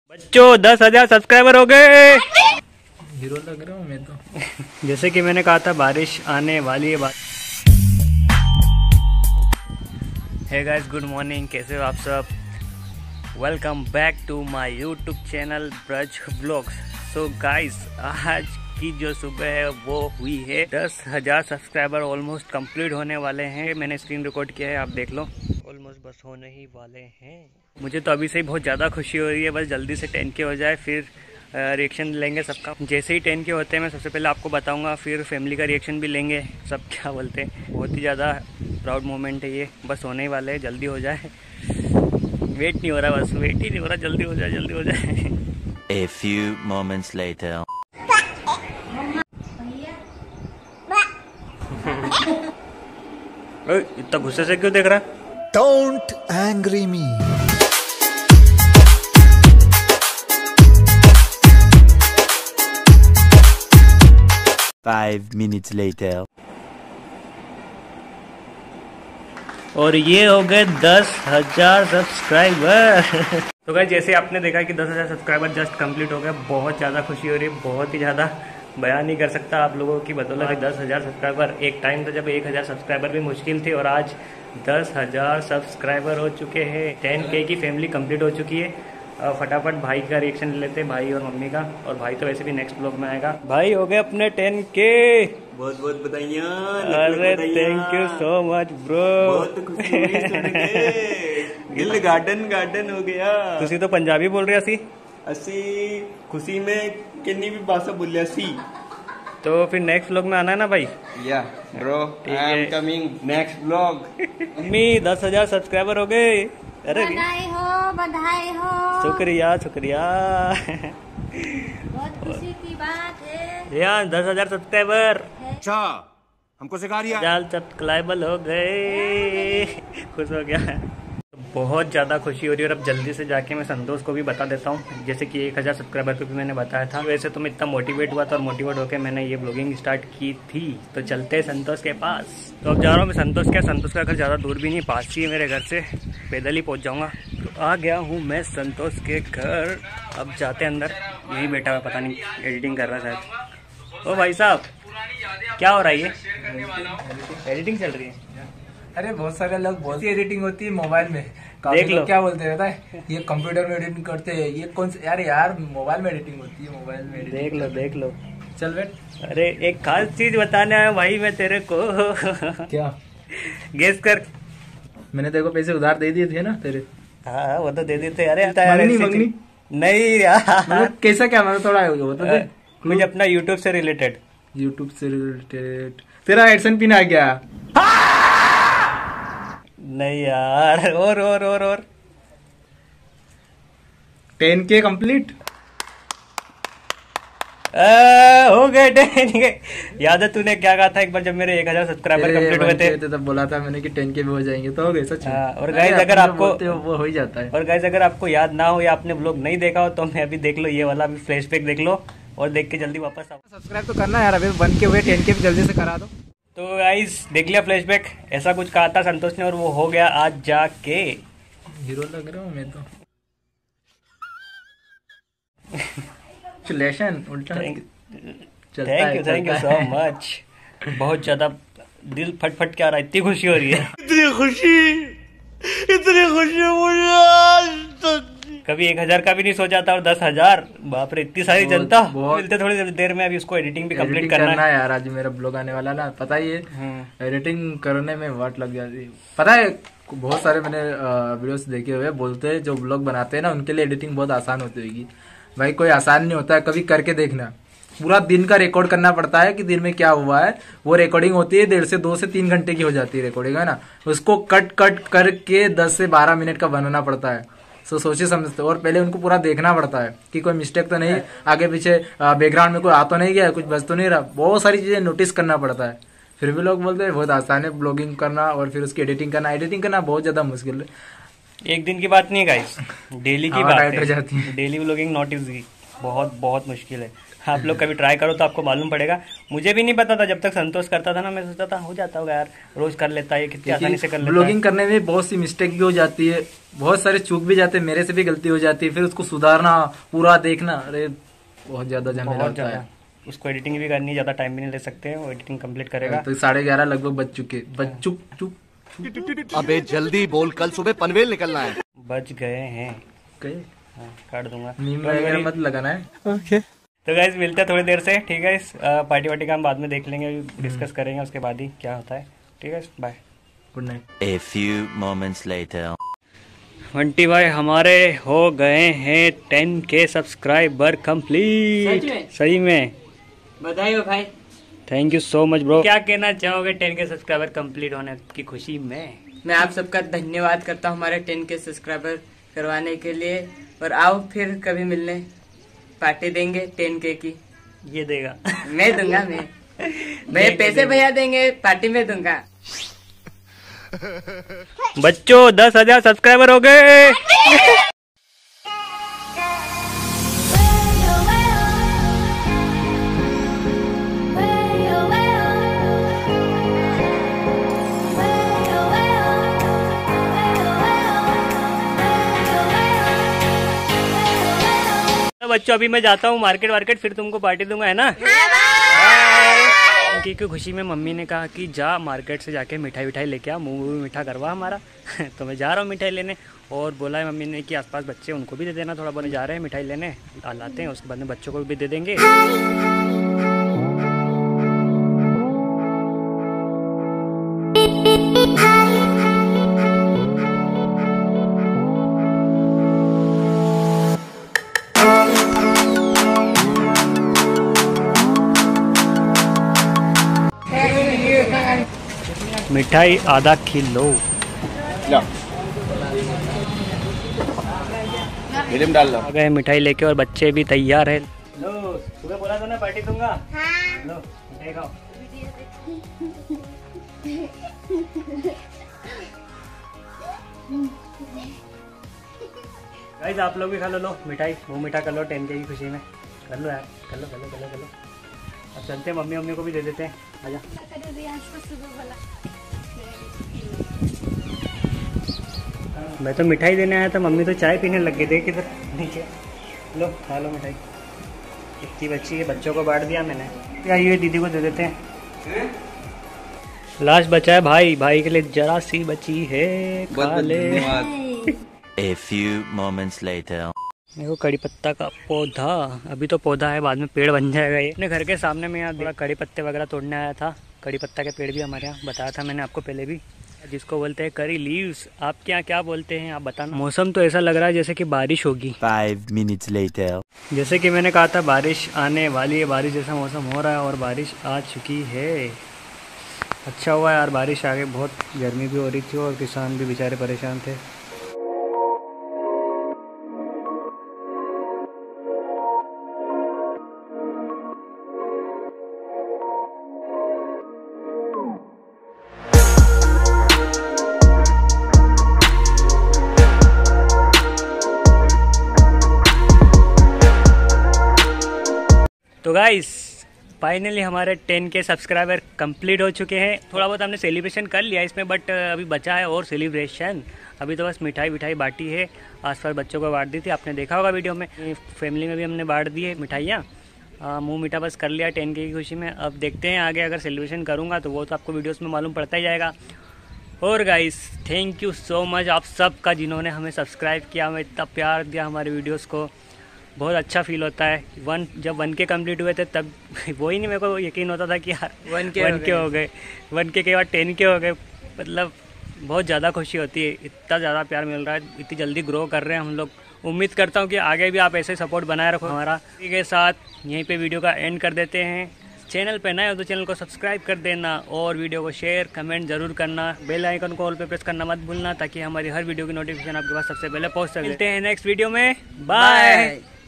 बच्चों 10,000 सब्सक्राइबर हो गए। हीरो लग रहा हूँ मैं तो। जैसे कि मैंने कहा था बारिश आने वाली है। हे गाइस, गुड मॉर्निंग, कैसे हो आप सब। Welcome back to my YouTube channel Braj vlogs. So guys, आज की जो सुबह है वो हुई है 10,000 सब्सक्राइबर ऑलमोस्ट कंप्लीट होने वाले हैं। मैंने स्क्रीन रिकॉर्ड किया है, आप देख लो। ऑलमोस्ट बस होने ही वाले हैं। मुझे तो अभी से ही बहुत ज़्यादा खुशी हो रही है। बस जल्दी से 10K हो जाए, फिर रिएक्शन लेंगे सबका। जैसे ही 10K होते हैं मैं सबसे पहले आपको बताऊंगा, फिर फैमिली का रिएक्शन भी लेंगे। सब क्या बोलते हैं, बहुत ही ज़्यादा प्राउड मोमेंट है ये। बस होने ही वाले हैं, जल्दी हो जाए। वेट नहीं हो रहा, बस वेट ही नहीं हो रहा, जल्दी हो जाए, जल्दी हो जाए। A few moments later. इतना गुस्से से क्यों देख रहा है? Don't angry me. Five minutes later. और ये हो गए 10,000 सब्सक्राइबर। तो गाइस, जैसे आपने देखा कि 10,000 सब्सक्राइबर जस्ट कंप्लीट हो गए। बहुत ज़्यादा खुशी हो रही है, बहुत ही ज़्यादा बयान नहीं कर सकता आप लोगों की बदौलत। 10,000 सब्सक्राइबर, एक टाइम था जब 1,000 सब्सक्राइबर भी मुश्किल थे, और आज 10,000 सब्सक्राइबर हो चुके हैं। 10K की फैमिली कंप्लीट हो चुकी है। फटाफट भाई का रिएक्शन ले लेते हैं, भाई और मम्मी का। और भाई तो वैसे भी नेक्स्ट ब्लॉग में आएगा। भाई हो गए अपने 10K। बहुत बहुत बधाइयां। अरे thank you so much bro. बहुत खुशी हुई सुन के। दिल गार्डन गार्डन हो गया। तुसी तो पंजाबी बोल रहे सी। असी खुशी में किन्नी भी भाषा बोलिया सी। तो फिर नेक्स्ट ब्लॉग में आना है ना भाई। या bro, I am coming next blog. Mummy 10,000 subscriber हो गए। अरे बधाई हो, बधाई हो। शुक्रिया शुक्रिया। बहुत खुशी की बात है। यार 10,000 सब्सक्राइबर, अच्छा हमको सिखा रिया। 10,000 सब्सक्राइबर हो गए। खुश हो गया, बहुत ज़्यादा खुशी हो रही है। और अब जल्दी से जाके मैं संतोष को भी बता देता हूँ, जैसे कि 1,000 सब्सक्राइबर को भी मैंने बताया था। वैसे तो मैं इतना मोटिवेट हुआ था, और मोटिवेट होकर मैंने ये ब्लॉगिंग स्टार्ट की थी। तो चलते हैं संतोष के पास। तो अब जा रहा हूँ मैं संतोष के। संतोष का घर ज़्यादा दूर भी नहीं, पास ही है मेरे घर से, पैदल ही पहुँच जाऊँगा। तो आ गया हूँ मैं संतोष के घर। अब जाते हैं अंदर। यही बैठा हुआ, पता नहीं एडिटिंग कर रहा है शायद। ओ भाई साहब, क्या हो रहा है? ये एडिटिंग चल रही है? अरे बहुत सारे लोग बहुत सी एडिटिंग होती है मोबाइल में। देख लो क्या बोलते हैं पता है, ये कंप्यूटर में एडिटिंग करते हैं, ये कौन से यार मोबाइल में एडिटिंग होती है, मोबाइल में editing। देख लो देख लो। चल बैठ। अरे एक खास चीज बताने आया भाई मैं तेरे को। क्या? गेस कर। मैंने तेरे को पैसे उधार दे दिए थे ना तेरे। हाँ वो तो दे देते। अरे मंगनी नहीं यार, मतलब कैसा क्या, मतलब थोड़ा बता दे। मुझे अपना यूट्यूब से रिलेटेड। यूट्यूब से रिलेटेड तेरा एडसन पिन आ गया। नहीं यार, और 10K कंप्लीट हो गए 10K। याद है तूने क्या कहा था एक बार जब मेरे 1,000 सब्सक्राइबर कंप्लीट हुए थे? तब बोला था मैंने कि 10K भी हो जाएंगे, तो हो गए सच में। और गाइस अगर आपको वो हो ही जाता है। और गाइस अगर आपको याद ना हो या आपने ब्लॉग नहीं देखा हो, तो मैं अभी देख लो, ये वाला भी फ्लैशबैक देख लो, और देख के जल्दी वापस आओ। सब्सक्राइब तो करना यार, अभी 1K हुए, 10K भी जल्दी से करा दो। तो गाइस देख लिया फ्लैशबैक, ऐसा कुछ कहा था संतोष ने, और वो हो गया आज जाके। हीरो लग रहा हूँ मैं तो। चुलेशन उल्टा। Thank you so much. बहुत ज्यादा दिल फट के आ रहा है, इतनी खुशी हो रही है। इतनी खुशी मुझे आज तक कभी 1,000 का भी नहीं सोचा था, और 10,000, बाप रे इतनी सारी जनता। मिलते थोड़ी देर में, अभी उसको एडिटिंग भी कंप्लीट करना है यार। आज मेरा ब्लॉग आने वाला ना, पता ही है। एडिटिंग करने में वाट लग जाती है, पता है। बहुत सारे मैंने वीडियोस देखे हुए, बोलते हैं जो ब्लॉग बनाते हैं ना उनके लिए एडिटिंग बहुत आसान होती होगी। भाई कोई आसान नहीं होता है, कभी करके देखना। पूरा दिन का रिकॉर्ड करना पड़ता है कि दिन में क्या हुआ है। वो रिकॉर्डिंग होती है 1.5 से 2 से 3 घंटे की हो जाती है रिकॉर्डिंग, है ना। उसको कट करके 10 से 12 मिनट का बनाना पड़ता है। सोचिए समझते, और पहले उनको पूरा देखना पड़ता है कि कोई मिस्टेक तो नहीं, आगे पीछे बैकग्राउंड में कोई आ तो नहीं गया, कुछ बच तो नहीं रहा। बहुत सारी चीजें नोटिस करना पड़ता है। फिर भी लोग बोलते हैं बहुत आसान है ब्लॉगिंग करना, और फिर उसकी एडिटिंग करना बहुत ज्यादा मुश्किल है। एक दिन की बात नहीं है गाइस, डेली की बात हो जाती है। Daily blogging not easy. बहुत बहुत मुश्किल है। आप लोग कभी ट्राई करो तो आपको मालूम पड़ेगा। मुझे भी नहीं पता था, जब तक संतोष करता था ना मैं सोचता था हो जाता होगा यार, रोज कर लेता है, कितनी आसानी से कर लेता है। ब्लॉगिंग करने में बहुत सी मिस्टेक भी हो जाती है, बहुत सारे चूक भी जाते हैं, मेरे से भी गलती हो जाती है, फिर उसको सुधारना, पूरा देखना, अरे बहुत ज्यादा झमेला होता है। उसको एडिटिंग भी करनी, ज्यादा टाइम भी नहीं ले सकते, वो एडिटिंग कंप्लीट करेगा। तो 11:30 लगभग बज चुके, अबे जल्दी बोल, कल सुबह पनवेल निकलना है। बच गए हैं, काट दूंगा, मीम वगैरह मत लगाना है। ओके तो गाइस मिलते हैं थोड़ी देर से, ठीक है। इस पार्टी वार्टी का हम बाद में देख लेंगे, डिस्कस करेंगे उसके बाद ही क्या होता है, ठीक है। Bye, good night. A few moments later. Bunty भाई हमारे हो गए हैं 10K सब्सक्राइबर कंप्लीट। सही में बधाई हो भाई। Thank you so much bro. क्या कहना चाहोगे 10K सब्सक्राइबर कंप्लीट होने की खुशी में? मैं आप सबका धन्यवाद करता हूँ हमारे 10K सब्सक्राइबर करवाने के लिए, और आओ फिर कभी मिलने, पार्टी देंगे 10K की। ये देगा मैं दूंगा, मैं भैया पैसे भैया देंगे, पार्टी में दूंगा। बच्चों 10,000 सब्सक्राइबर हो गए। बच्चों अभी मैं जाता हूँ मार्केट, फिर तुमको पार्टी दूंगा, है ना? की खुशी में मम्मी ने कहा कि जा मार्केट से जाके मिठाई लेके आ, मुंह भी मीठा करवा हमारा। तो मैं जा रहा हूँ मिठाई लेने, और बोला है मम्मी ने कि आसपास बच्चे उनको भी दे देना, थोड़ा बहुत जा रहे हैं मिठाई लेने, लाते हैं, उसके बाद में बच्चों को भी दे देंगे। मिठाई आधा किलो डाल लो। आ गए मिठाई लेके, और बच्चे भी तैयार है। लो सुबह बोला था ना पार्टी दूंगा। हाँ। लो मिठाई खाओ। गाइस आप लोग भी खा लो मिठाई, मुंह मीठा कर लो 10K की खुशी में, कर लो यार, कर लो। अब चलते हैं, मम्मी को भी दे देते हैं, आजा। मैं तो मिठाई देने आया था, मम्मी तो चाय पीने लग गई, देख किधर नीचे। लो खा लो मिठाई, इतनी बच्ची है, बच्चों को बांट दिया मैंने। क्या ये दीदी को दे देते हैं। लास्ट बचा है भाई के लिए जरा सी बची है, खा ले। A few moments later. देखो कड़ी पत्ता का पौधा, अभी तो पौधा है, बाद में पेड़ बन जाएगा। ये अपने घर के सामने में यहाँ थोड़ा कड़ी पत्ते वगैरह तोड़ने आया था। कड़ी पत्ता के पेड़ भी हमारे यहाँ, बताया था मैंने आपको पहले भी, जिसको बोलते हैं करी लीव्स। आपके यहाँ क्या बोलते हैं आप बताना। मौसम तो ऐसा लग रहा है जैसे कि बारिश होगी। 5 minutes later. जैसे कि मैंने कहा था बारिश आने वाली है, बारिश जैसा मौसम हो रहा है, और बारिश आ चुकी है। अच्छा हुआ यार बारिश आ गई, बहुत गर्मी भी हो रही थी और किसान भी बेचारे परेशान थे। तो गाइस फाइनली हमारे 10K सब्सक्राइबर कंप्लीट हो चुके हैं। थोड़ा बहुत हमने सेलिब्रेशन कर लिया इसमें, बट अभी बचा है और सेलिब्रेशन। अभी तो बस मिठाई बांटी है, आसपास बच्चों को बांट दी थी, आपने देखा होगा वीडियो में। फैमिली में भी हमने बांट दी है मिठाइयाँ, मुंह मीठा बस कर लिया 10K की खुशी में। अब देखते हैं आगे अगर सेलिब्रेशन करूँगा तो वो तो आपको वीडियोज़ में मालूम पड़ता ही जाएगा। और guys thank you so much आप सब का, जिन्होंने हमें सब्सक्राइब किया, हमें इतना प्यार दिया हमारे वीडियोज़ को। बहुत अच्छा फील होता है। जब 1K कंप्लीट हुए थे तब वो ही नहीं मेरे को यकीन होता था कि यार 1K हो गए, 1K के बाद 10K हो गए। मतलब बहुत ज़्यादा खुशी होती है, इतना ज़्यादा प्यार मिल रहा है, इतनी जल्दी ग्रो कर रहे हैं हम लोग। उम्मीद करता हूँ कि आगे भी आप ऐसे सपोर्ट बनाए रखो हमारा। इसी के साथ यहीं पे वीडियो का एंड कर देते हैं। चैनल पे नए हो तो चैनल को सब्सक्राइब कर देना, और वीडियो को शेयर कमेंट जरूर करना। बेल आइकन को ऑल पे प्रेस करना मत भूलना, ताकि हमारी हर वीडियो की नोटिफिकेशन आपके पास सबसे पहले पहुँच सके। मिलते हैं नेक्स्ट वीडियो में, बाय।